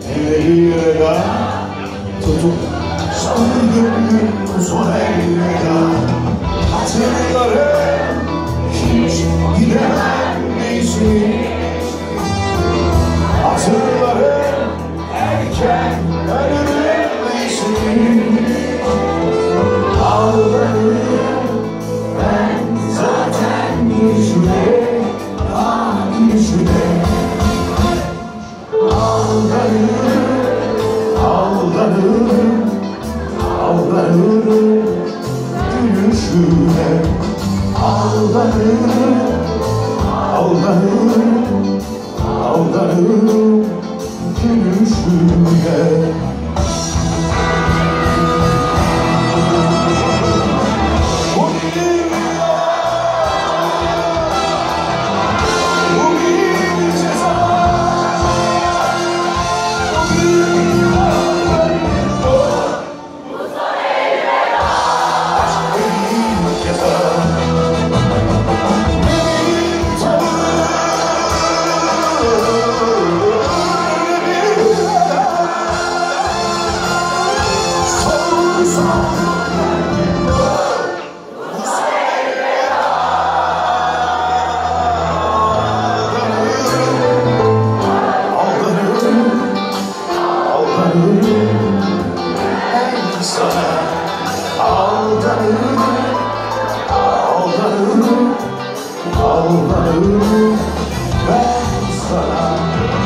elleri veda tutup sanırım son elveda. Hatırlarım hiç gidemem neysin. Hatırlarım erken ölürüm neysin. Ağlarım ben zaten yüzüne, yüzüne. Aldanırım, aldanırım gülüşüne. Aldanırım, aldanırım, aldanırım gülüşüne. Aldanırım ben sana.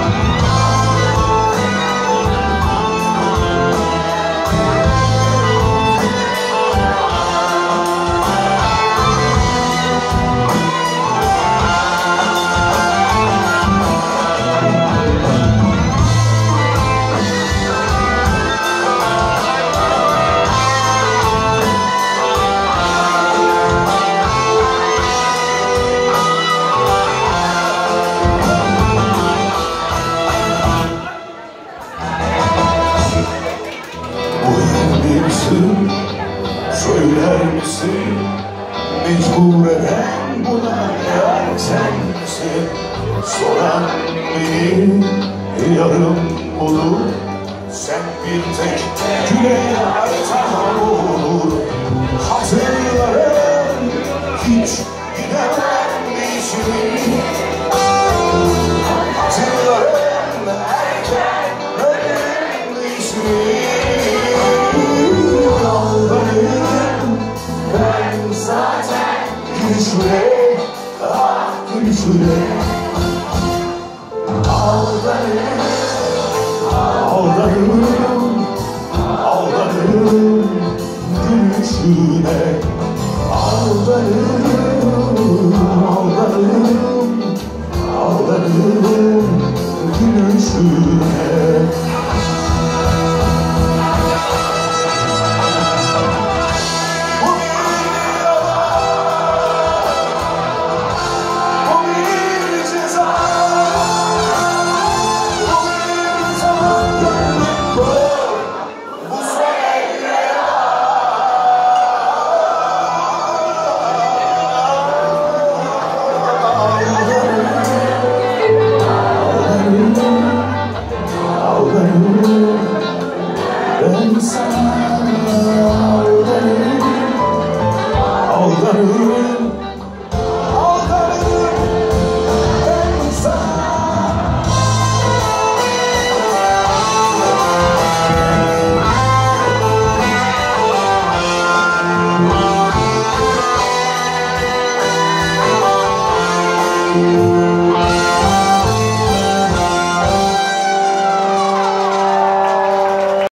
Söyler misin? Mecbur eden buna yar sen misin? Soran beni yarım olur. Sen bir tek güne tamam olur. Hatırlarım hiç gidemem neysin. Hatırlarım erken ölüm neysin. Ben zaten gülüşüne, ah gülüşüne.